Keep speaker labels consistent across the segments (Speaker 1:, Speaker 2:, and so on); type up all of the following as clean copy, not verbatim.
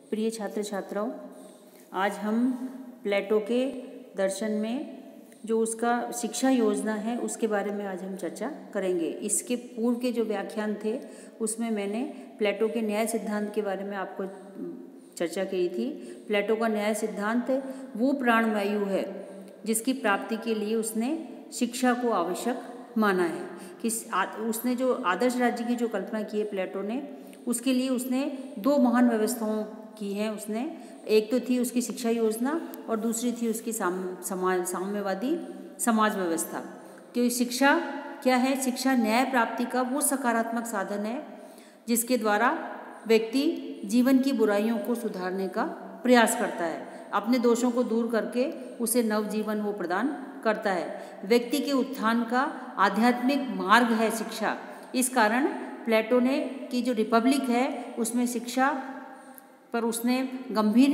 Speaker 1: प्रिय छात्र छात्राओं, आज हम प्लेटो के दर्शन में जो उसका शिक्षा योजना है उसके बारे में आज हम चर्चा करेंगे। इसके पूर्व के जो व्याख्यान थे उसमें मैंने प्लेटो के न्याय सिद्धांत के बारे में आपको चर्चा की थी। प्लेटो का न्याय सिद्धांत वो प्राणवायु है जिसकी प्राप्ति के लिए उसने शिक्षा को आवश्यक माना है कि उसने जो आदर्श राज्य की जो कल्पना की है प्लेटो ने, उसके लिए उसने दो महान व्यवस्थाओं की हैं। उसने एक तो थी उसकी शिक्षा योजना और दूसरी थी उसकी साम्यवादी समाज व्यवस्था। कि शिक्षा क्या है? शिक्षा न्याय प्राप्ति का वो सकारात्मक साधन है जिसके द्वारा व्यक्ति जीवन की बुराइयों को सुधारने का प्रयास करता है, अपने दोषों को दूर करके उसे नवजीवन वो प्रदान करता है। व्यक्ति के उत्थान का आध्यात्मिक मार्ग है शिक्षा। इस कारण प्लेटो ने की जो रिपब्लिक है उसमें शिक्षा पर उसने गंभीर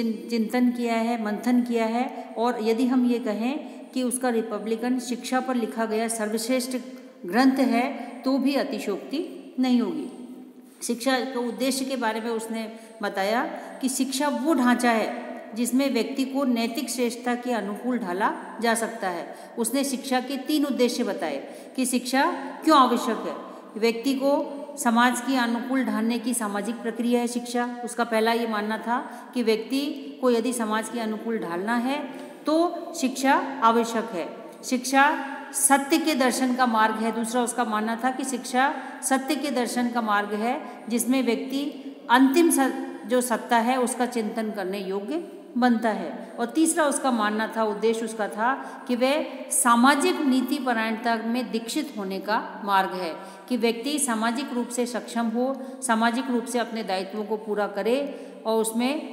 Speaker 1: चिंतन किया है, मंथन किया है। और यदि हम ये कहें कि उसका रिपब्लिकन शिक्षा पर लिखा गया सर्वश्रेष्ठ ग्रंथ है तो भी अतिशयोक्ति नहीं होगी। शिक्षा के उद्देश्य के बारे में उसने बताया कि शिक्षा वो ढांचा है जिसमें व्यक्ति को नैतिक श्रेष्ठता के अनुकूल ढाला जा सकता है। उसने शिक्षा के 3 उद्देश्य बताए कि शिक्षा क्यों आवश्यक है। व्यक्ति को समाज के अनुकूल ढालने की सामाजिक प्रक्रिया है शिक्षा। उसका पहला ये मानना था कि व्यक्ति को यदि समाज के अनुकूल ढालना है तो शिक्षा आवश्यक है। शिक्षा सत्य के दर्शन का मार्ग है। दूसरा उसका मानना था कि शिक्षा सत्य के दर्शन का मार्ग है जिसमें व्यक्ति अंतिम जो सत्ता है उसका चिंतन करने योग्य बनता है। और तीसरा उसका मानना था, उद्देश्य उसका था कि वह सामाजिक नीति परायणता में दीक्षित होने का मार्ग है कि व्यक्ति सामाजिक रूप से सक्षम हो, सामाजिक रूप से अपने दायित्वों को पूरा करे और उसमें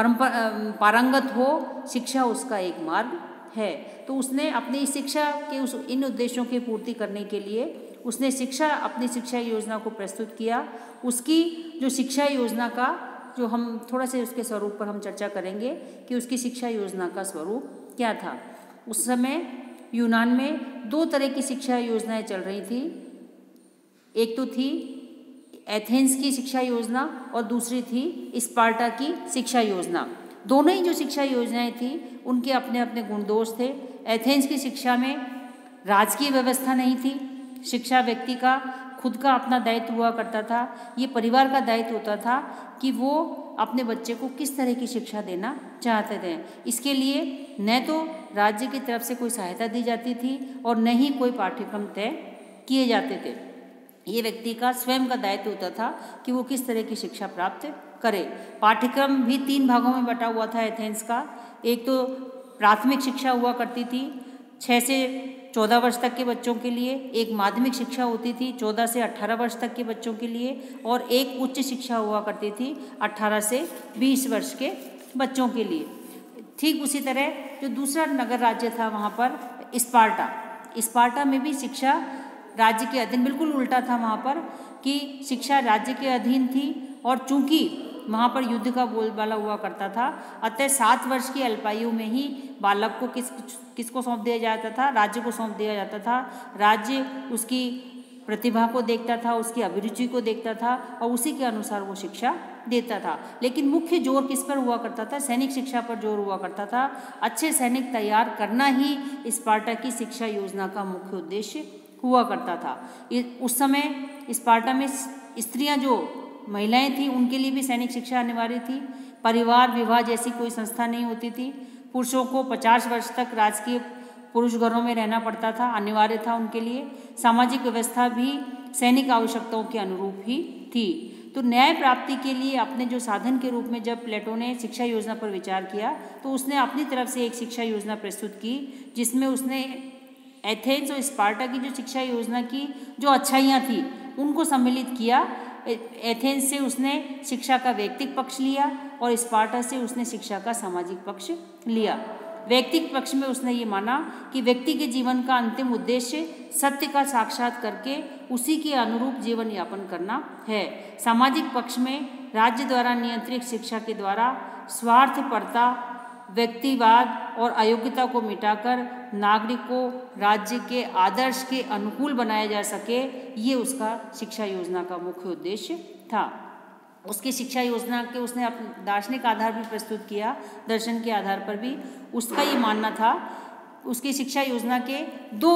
Speaker 1: पारंगत हो। शिक्षा उसका एक मार्ग है। तो उसने अपनी शिक्षा के इन उद्देश्यों की पूर्ति करने के लिए उसने अपनी शिक्षा योजना को प्रस्तुत किया। उसकी जो शिक्षा योजना का जो हम थोड़ा से उसके स्वरूप पर हम चर्चा करेंगे कि उसकी शिक्षा योजना का स्वरूप क्या था। उस समय यूनान में 2 तरह की शिक्षा योजनाएं चल रही थी। एक तो थी एथेंस की शिक्षा योजना और दूसरी थी स्पार्टा की शिक्षा योजना। दोनों ही जो शिक्षा योजनाएं थी उनके अपने अपने गुण दोष थे। एथेंस की शिक्षा में राजकीय व्यवस्था नहीं थी। शिक्षा व्यक्ति का खुद का अपना दायित्व हुआ करता था। ये परिवार का दायित्व होता था कि वो अपने बच्चे को किस तरह की शिक्षा देना चाहते थे। इसके लिए न तो राज्य की तरफ से कोई सहायता दी जाती थी और न ही कोई पाठ्यक्रम तय किए जाते थे। ये व्यक्ति का स्वयं का दायित्व होता था कि वो किस तरह की शिक्षा प्राप्त करे। पाठ्यक्रम भी 3 भागों में बटा हुआ था एथेंस का। एक तो प्राथमिक शिक्षा हुआ करती थी 6 से 14 वर्ष तक के बच्चों के लिए, एक माध्यमिक शिक्षा होती थी 14 से 18 वर्ष तक के बच्चों के लिए और एक उच्च शिक्षा हुआ करती थी 18 से 20 वर्ष के बच्चों के लिए। ठीक उसी तरह जो दूसरा नगर राज्य था वहाँ पर स्पार्टा में भी शिक्षा राज्य के अधीन, बिल्कुल उल्टा था वहाँ पर कि शिक्षा राज्य के अधीन थी और चूंकि वहाँ पर युद्ध का बोलबाला हुआ करता था अतः 7 वर्ष की अल्पायु में ही बालक को किसको सौंप दिया जाता था? राज्य को सौंप दिया जाता था। राज्य उसकी प्रतिभा को देखता था, उसकी अभिरुचि को देखता था और उसी के अनुसार वो शिक्षा देता था। लेकिन मुख्य जोर किस पर हुआ करता था? सैनिक शिक्षा पर जोर हुआ करता था। अच्छे सैनिक तैयार करना ही स्पार्टा की शिक्षा योजना का मुख्य उद्देश्य हुआ करता था। उस समय स्पार्टा में स्त्रियां जो महिलाएं थी उनके लिए भी सैनिक शिक्षा अनिवार्य थी। परिवार विवाह जैसी कोई संस्था नहीं होती थी। पुरुषों को 50 वर्ष तक राजकीय पुरुष घरों में रहना पड़ता था, अनिवार्य था उनके लिए। सामाजिक व्यवस्था भी सैनिक आवश्यकताओं के अनुरूप ही थी। तो न्याय प्राप्ति के लिए अपने जो साधन के रूप में जब प्लेटो ने शिक्षा योजना पर विचार किया तो उसने अपनी तरफ से एक शिक्षा योजना प्रस्तुत की जिसमें उसने एथेंस और स्पार्टा की जो शिक्षा योजना की जो अच्छाइयाँ थी उनको सम्मिलित किया। एथेंस से उसने शिक्षा का व्यक्तिक पक्ष लिया और स्पार्टा से उसने शिक्षा का सामाजिक पक्ष लिया। व्यक्तिक पक्ष में उसने ये माना कि व्यक्ति के जीवन का अंतिम उद्देश्य सत्य का साक्षात करके उसी के अनुरूप जीवन यापन करना है। सामाजिक पक्ष में राज्य द्वारा नियंत्रित शिक्षा के द्वारा स्वार्थपरता, व्यक्तिवाद और अयोग्यता को मिटाकर नागरिक को राज्य के आदर्श के अनुकूल बनाया जा सके, ये उसका शिक्षा योजना का मुख्य उद्देश्य था। उसकी शिक्षा योजना के उसने अपने दार्शनिक आधार भी प्रस्तुत किया, दर्शन के आधार पर भी। उसका ये मानना था, उसकी शिक्षा योजना के 2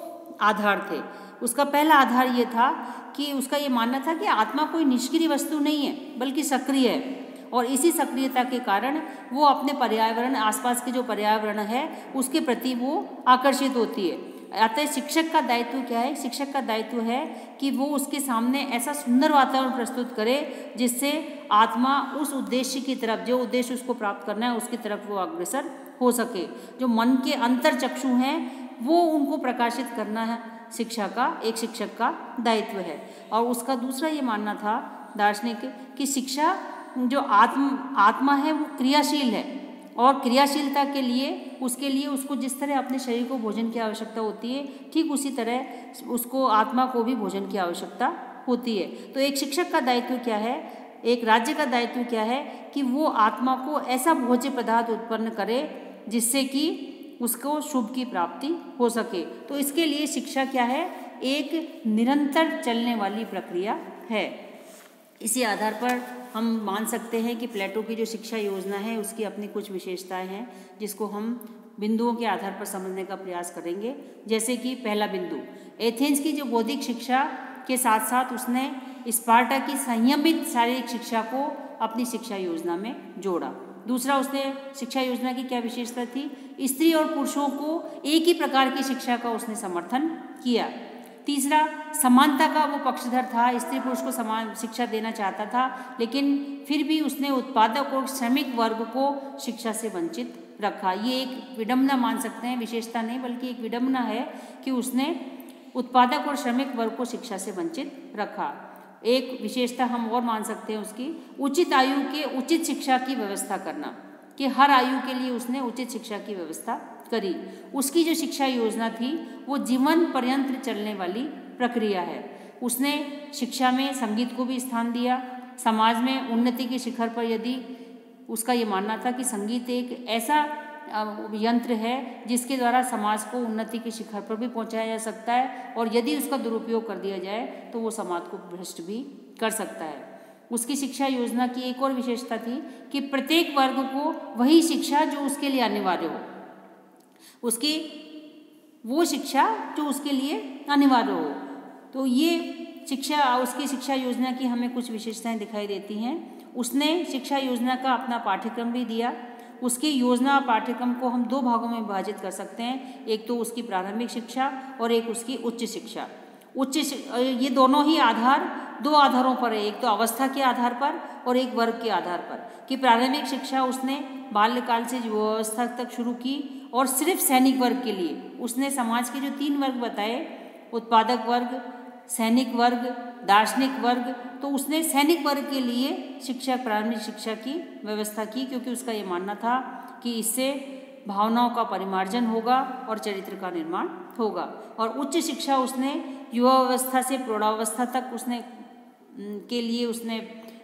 Speaker 1: आधार थे। उसका पहला आधार ये था कि उसका ये मानना था कि आत्मा कोई निष्क्रिय वस्तु नहीं है बल्कि सक्रिय है, और इसी सक्रियता के कारण वो अपने पर्यावरण, आसपास के जो पर्यावरण है उसके प्रति वो आकर्षित होती है। अतः शिक्षक का दायित्व क्या है? शिक्षक का दायित्व है कि वो उसके सामने ऐसा सुंदर वातावरण प्रस्तुत करे जिससे आत्मा उस उद्देश्य की तरफ, जो उद्देश्य उसको प्राप्त करना है उसकी तरफ वो अग्रसर हो सके। जो मन के अंतर चक्षु हैं वो उनको प्रकाशित करना है शिक्षा का, एक शिक्षक का दायित्व है। और उसका दूसरा ये मानना था दार्शनिक कि शिक्षा जो आत्मा है वो क्रियाशील है, और क्रियाशीलता के लिए उसको जिस तरह अपने शरीर को भोजन की आवश्यकता होती है, ठीक उसी तरह उसको आत्मा को भी भोजन की आवश्यकता होती है। तो एक शिक्षक का दायित्व क्या है, एक राज्य का दायित्व क्या है कि वो आत्मा को ऐसा भोज्य पदार्थ उत्पन्न करे जिससे कि उसको शुभ की प्राप्ति हो सके। तो इसके लिए शिक्षा क्या है? एक निरंतर चलने वाली प्रक्रिया है। इसी आधार पर हम मान सकते हैं कि प्लेटो की जो शिक्षा योजना है उसकी अपनी कुछ विशेषताएं हैं जिसको हम बिंदुओं के आधार पर समझने का प्रयास करेंगे। जैसे कि पहला बिंदु, एथेंस की जो बौद्धिक शिक्षा के साथ साथ उसने स्पार्टा की संयमित शारीरिक शिक्षा को अपनी शिक्षा योजना में जोड़ा। दूसरा, उसने शिक्षा योजना की क्या विशेषता थी? स्त्री और पुरुषों को एक ही प्रकार की शिक्षा का उसने समर्थन किया। तीसरा, समानता का वो पक्षधर था, स्त्री पुरुष को समान शिक्षा देना चाहता था, लेकिन फिर भी उसने उत्पादक और श्रमिक वर्ग को शिक्षा से वंचित रखा। ये एक विडंबना मान सकते हैं, विशेषता नहीं बल्कि एक विडंबना है कि उसने उत्पादक और श्रमिक वर्ग को शिक्षा से वंचित रखा। एक विशेषता हम और मान सकते हैं उसकी, उचित आयु के उचित शिक्षा की व्यवस्था करना, कि हर आयु के लिए उसने उचित शिक्षा की व्यवस्था करी। उसकी जो शिक्षा योजना थी वो जीवन पर्यंत चलने वाली प्रक्रिया है। उसने शिक्षा में संगीत को भी स्थान दिया। समाज में उन्नति के शिखर पर यदि उसका ये मानना था कि संगीत एक ऐसा यंत्र है जिसके द्वारा समाज को उन्नति के शिखर पर भी पहुंचाया जा सकता है, और यदि उसका दुरुपयोग कर दिया जाए तो वो समाज को भ्रष्ट भी कर सकता है। उसकी शिक्षा योजना की एक और विशेषता थी कि प्रत्येक वर्ग को वही शिक्षा जो उसके लिए अनिवार्य हो, उसकी वो शिक्षा जो उसके लिए अनिवार्य हो। तो ये शिक्षा, उसकी शिक्षा योजना की हमें कुछ विशेषताएं दिखाई देती हैं। उसने शिक्षा योजना का अपना पाठ्यक्रम भी दिया। उसकी योजना पाठ्यक्रम को हम 2 भागों में विभाजित कर सकते हैं, एक तो उसकी प्रारंभिक शिक्षा और एक उसकी उच्च शिक्षा। ये दोनों ही आधार 2 आधारों पर है, एक तो अवस्था के आधार पर और एक वर्ग के आधार पर। कि प्रारंभिक शिक्षा उसने बाल्यकाल से युवावस्था तक शुरू की, और सिर्फ सैनिक वर्ग के लिए उसने समाज के जो 3 वर्ग बताए, उत्पादक वर्ग, सैनिक वर्ग, दार्शनिक वर्ग, तो उसने सैनिक वर्ग के लिए शिक्षा, प्रारंभिक शिक्षा की व्यवस्था की, क्योंकि उसका ये मानना था कि इससे भावनाओं का परिमार्जन होगा और चरित्र का निर्माण होगा। और उच्च शिक्षा उसने युवावस्था से प्रौढ़ावस्था तक उसने के लिए उसने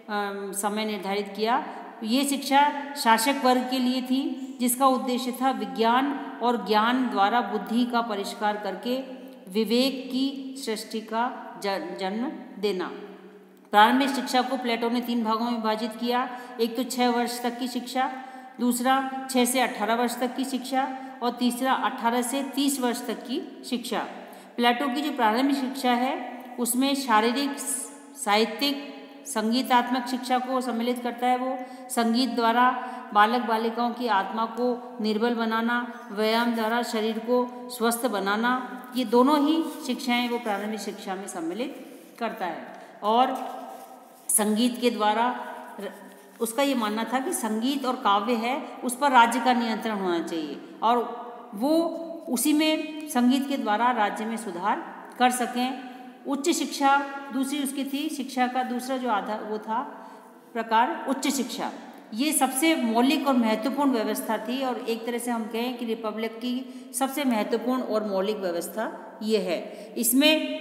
Speaker 1: समय निर्धारित किया। ये शिक्षा शासक वर्ग के लिए थी, जिसका उद्देश्य था विज्ञान और ज्ञान द्वारा बुद्धि का परिष्कार करके विवेक की सृष्टि का जन्म देना। प्रारंभिक शिक्षा को प्लेटो ने 3 भागों में विभाजित किया, एक तो 6 वर्ष तक की शिक्षा, दूसरा 6 से 18 वर्ष तक की शिक्षा, और तीसरा 18 से 30 वर्ष तक की शिक्षा। प्लेटो की जो प्रारंभिक शिक्षा है उसमें शारीरिक, साहित्यिक, संगीतात्मक शिक्षा को सम्मिलित करता है। वो संगीत द्वारा बालक बालिकाओं की आत्मा को निर्बल बनाना, व्यायाम द्वारा शरीर को स्वस्थ बनाना, ये दोनों ही शिक्षाएं वो प्रारंभिक शिक्षा में सम्मिलित करता है। और संगीत के द्वारा उसका ये मानना था कि संगीत और काव्य है उस पर राज्य का नियंत्रण होना चाहिए, और वो उसी में संगीत के द्वारा राज्य में सुधार कर सकें। उच्च शिक्षा दूसरी उसकी थी। शिक्षा का दूसरा जो आधार वो था प्रकार उच्च शिक्षा। ये सबसे मौलिक और महत्वपूर्ण व्यवस्था थी, और एक तरह से हम कहें कि रिपब्लिक की सबसे महत्वपूर्ण और मौलिक व्यवस्था ये है। इसमें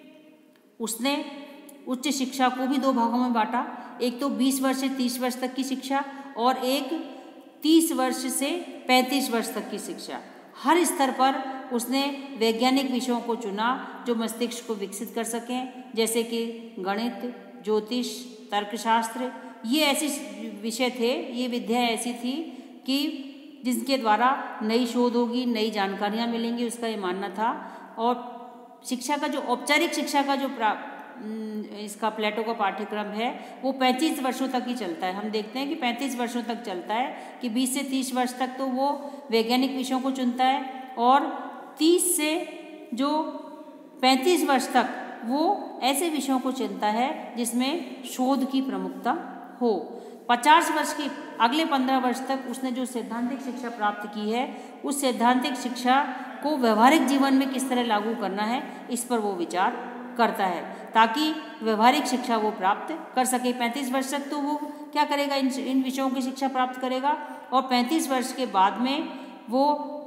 Speaker 1: उसने उच्च शिक्षा को भी 2 भागों में बांटा, एक तो 20 वर्ष से 30 वर्ष तक की शिक्षा और एक 30 वर्ष से 35 वर्ष तक की शिक्षा। हर स्तर पर उसने वैज्ञानिक विषयों को चुना जो मस्तिष्क को विकसित कर सकें, जैसे कि गणित, ज्योतिष, तर्कशास्त्र, ये ऐसे विषय थे, ये विद्या ऐसी थी कि जिसके द्वारा नई शोध होगी, नई जानकारियाँ मिलेंगी, उसका ये मानना था। और शिक्षा का जो औपचारिक शिक्षा का जो इसका प्लेटो का पाठ्यक्रम है वो 35 वर्षों तक ही चलता है। हम देखते हैं कि 35 वर्षों तक चलता है, कि 20 से 30 वर्ष तक तो वो वैज्ञानिक विषयों को चुनता है और 30 से जो 35 वर्ष तक वो ऐसे विषयों को चुनता है जिसमें शोध की प्रमुखता हो। 50 वर्ष के अगले 15 वर्ष तक उसने जो सैद्धांतिक शिक्षा प्राप्त की है, उस सैद्धांतिक शिक्षा को व्यवहारिक जीवन में किस तरह लागू करना है, इस पर वो विचार करता है, ताकि व्यवहारिक शिक्षा वो प्राप्त कर सके। 35 वर्ष तक तो वो क्या करेगा, इन विषयों की शिक्षा प्राप्त करेगा, और 35 वर्ष के बाद में वो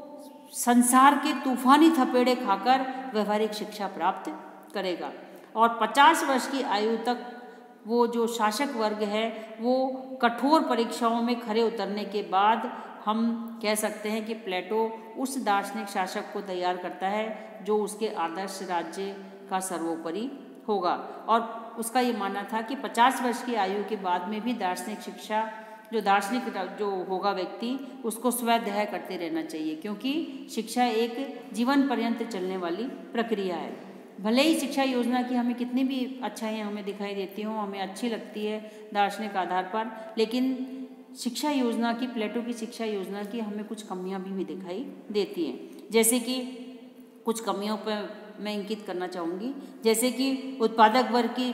Speaker 1: संसार के तूफानी थपेड़े खाकर व्यवहारिक शिक्षा प्राप्त करेगा। और 50 वर्ष की आयु तक वो जो शासक वर्ग है वो कठोर परीक्षाओं में खरे उतरने के बाद हम कह सकते हैं कि प्लेटो उस दार्शनिक शासक को तैयार करता है जो उसके आदर्श राज्य का सर्वोपरि होगा। और उसका ये मानना था कि 50 वर्ष की आयु के बाद में भी दार्शनिक शिक्षा, जो दार्शनिक जो होगा व्यक्ति, उसको स्वाध्याय करते रहना चाहिए, क्योंकि शिक्षा एक जीवन पर्यंत चलने वाली प्रक्रिया है। भले ही शिक्षा योजना की हमें कितनी भी अच्छाइयाँ हमें दिखाई देती हों, हमें अच्छी लगती है दार्शनिक आधार पर, लेकिन शिक्षा योजना की, प्लेटो की शिक्षा योजना की हमें कुछ कमियां भी दिखाई देती हैं। जैसे कि कुछ कमियों पर मैं इंगित करना चाहूँगी, जैसे कि उत्पादक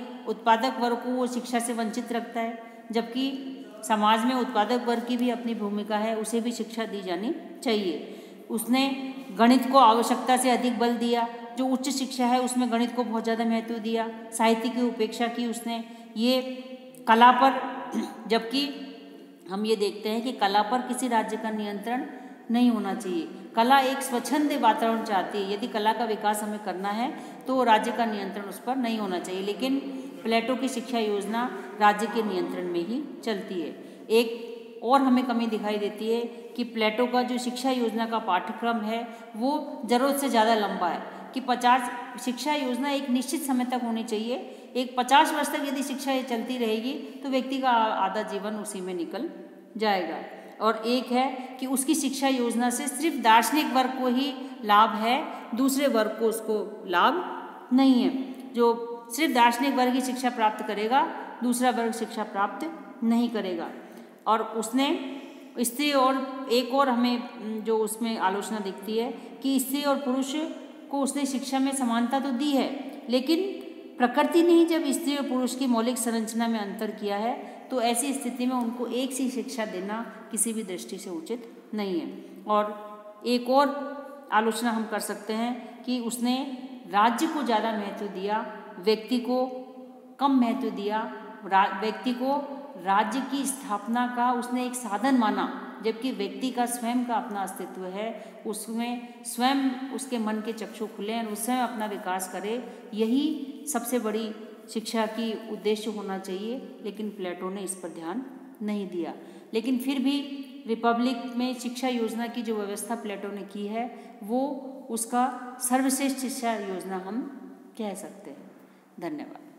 Speaker 1: वर्ग को वो शिक्षा से वंचित रखता है, जबकि समाज में उत्पादक वर्ग की भी अपनी भूमिका है, उसे भी शिक्षा दी जानी चाहिए। उसने गणित को आवश्यकता से अधिक बल दिया, जो उच्च शिक्षा है उसमें गणित को बहुत ज़्यादा महत्व दिया, साहित्य की उपेक्षा की उसने, ये कला पर, जबकि हम ये देखते हैं कि कला पर किसी राज्य का नियंत्रण नहीं होना चाहिए। कला एक स्वच्छंद वातावरण चाहती है, यदि कला का विकास हमें करना है तो राज्य का नियंत्रण उस पर नहीं होना चाहिए, लेकिन प्लेटो की शिक्षा योजना राज्य के नियंत्रण में ही चलती है। एक और हमें कमी दिखाई देती है कि प्लेटो का जो शिक्षा योजना का पाठ्यक्रम है वो ज़रूरत से ज़्यादा लंबा है, कि 50 शिक्षा योजना एक निश्चित समय तक होनी चाहिए। एक 50 वर्ष तक यदि शिक्षा ये चलती रहेगी तो व्यक्ति का आधा जीवन उसी में निकल जाएगा। और एक है कि उसकी शिक्षा योजना से सिर्फ दार्शनिक वर्ग को ही लाभ है, दूसरे वर्ग को उसको लाभ नहीं है। जो सिर्फ दार्शनिक वर्ग ही शिक्षा प्राप्त करेगा, दूसरा वर्ग शिक्षा प्राप्त नहीं करेगा। और उसने स्त्री और एक और हमें जो उसमें आलोचना दिखती है कि स्त्री और पुरुष को उसने शिक्षा में समानता तो दी है, लेकिन प्रकृति ने ही जब स्त्री और पुरुष की मौलिक संरचना में अंतर किया है तो ऐसी स्थिति में उनको एक सी शिक्षा देना किसी भी दृष्टि से उचित नहीं है। और एक और आलोचना हम कर सकते हैं कि उसने राज्य को ज़्यादा महत्व दिया, व्यक्ति को कम महत्व दिया। व्यक्ति को राज्य की स्थापना का उसने एक साधन माना, जबकि व्यक्ति का स्वयं का अपना अस्तित्व है, उसमें स्वयं उसके मन के चक्षु खुले और वो स्वयं अपना विकास करे, यही सबसे बड़ी शिक्षा की उद्देश्य होना चाहिए। लेकिन प्लेटो ने इस पर ध्यान नहीं दिया। लेकिन फिर भी रिपब्लिक में शिक्षा योजना की जो व्यवस्था प्लेटो ने की है वो उसका सर्वश्रेष्ठ शिक्षा योजना हम कह सकते हैं। धन्यवाद।